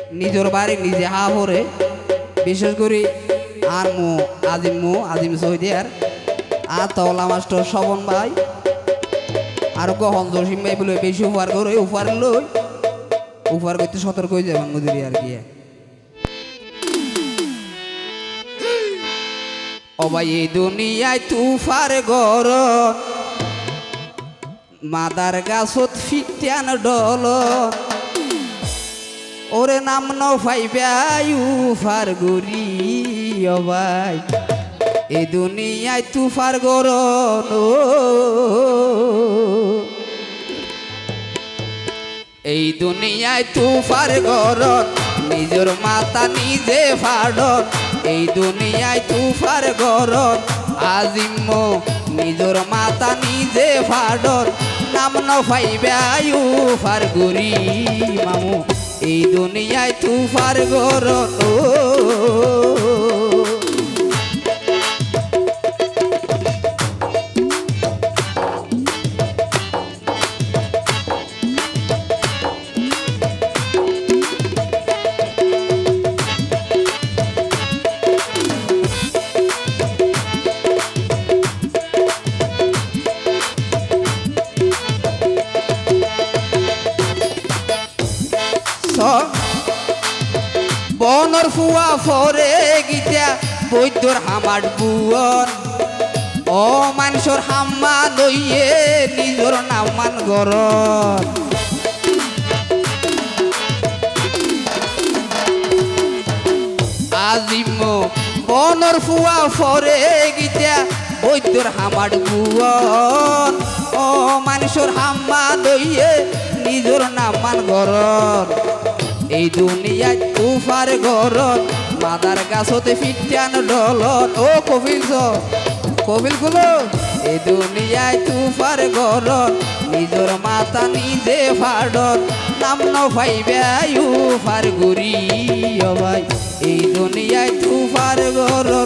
নিজের বাড়ি নিজে হা ভরে বিশেষ করে আর আজিম সৌদিয়ার আর তওলা মাস্টার শবন ভাই আর গহন জসিম ভাই বলে বেশি উপহার করে উপহার করতে সতর্ক হয়ে যাবেন মুদিরি আর কি ও ভাই এই দুনিয়ায় তুফার গর মাদার গাছত ফিটান ডল ওরে নাম নফাইবাই উফার গরি ও ভাই এই দুনিয়ায় তুফার গর এই দুনিয়ায় তুফার গর নিজের মাতা নিজে ফাড়ন এই দুনিয়ায় তুফার গর আজিম নিজের মাতা নিজে ফাড়ন নাম নফাইবাই উফার গরি মামু এই দুনিয়ায় তুফার গর বনর ফুয়া ফরে গিতা বৈদ্যর হামার বুয়ন ও মানুষের হাম্মা লইয়ে নিজের নামান গরন আজিম বনর ফুয়া ফরে গিতা বৈদ্যর হামার বুয়ন ও মানুষের হাম্মা লইয়ে নিজের নামান গরন এই দুনিয়ায় তুফার গরন মাদার গাছতে ফিটান ডলন ও কবিল গুলো এই দুনিয়ায় তুফার গরন নিজের মাতা নিজে ফাড়ন নাম নফাইবাই উফার গুরি ও ভাই এই দুনিয়ায় তুফার গরন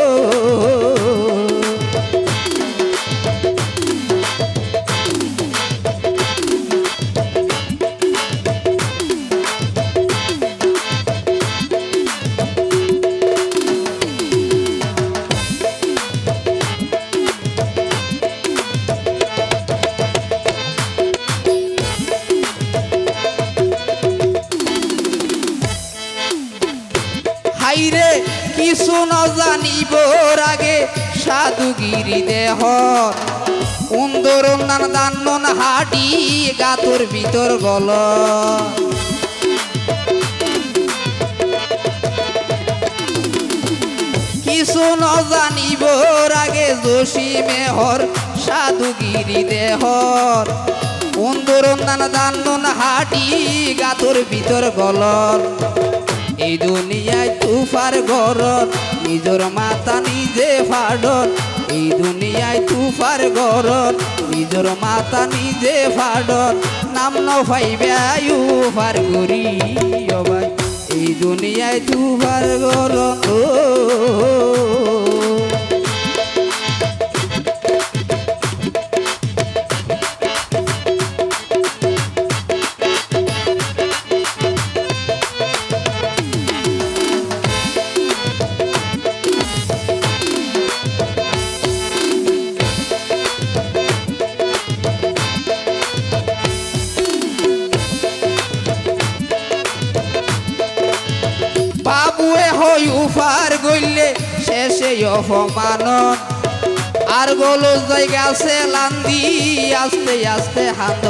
হাইরে কিছু নজানিবর আগে সাধুগিরি দেহ উন্দর দান্নন হাডি গাতর ভিতর গল কিছু নজানিবর আগে জসিমেহর সাধুগিরি দেহর উন্দর দান্নন হাডি গাতর ভিতর গল এই দুনিয়ায় তুফার গরন নিজের মাতা নিজে ফাড়ন এই দুনিয়ায় তুফার গরন নিজের মাতা নিজে ফাড়ন নাম নফাইবাই উফার গরি ও ভাই এই দুনিয়ায় তুফার গরন বাবুয়ে হই উফার গইলে শেষে অপমানন আর গলো জায়গা আছে লান্দি আস্তে আস্তে হাত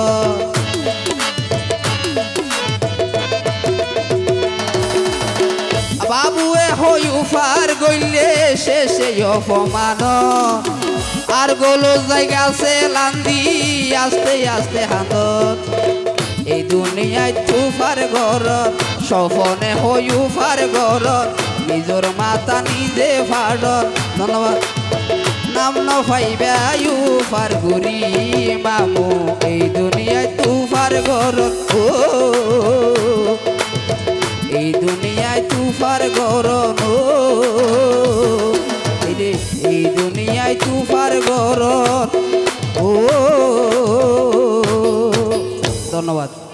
বাবুয়ে হই উফার গইলে শেষে অপমানন আর গলো জায়গা আছে লান্দি আস্তে আস্তে হাত এই দুনিয়ায় তুফার গরন সফনে হই উফার গরন নিজের মাতা নিজে ফাড়ন ধন্যবাদ নাম নফাইবাই উফার গুরি মামু এই দুনিয়ায় তুফার গরন এই দুনিয়ায় তুফার গরন এই দুনিয়ায় তুফার গরন ধন্যবাদ।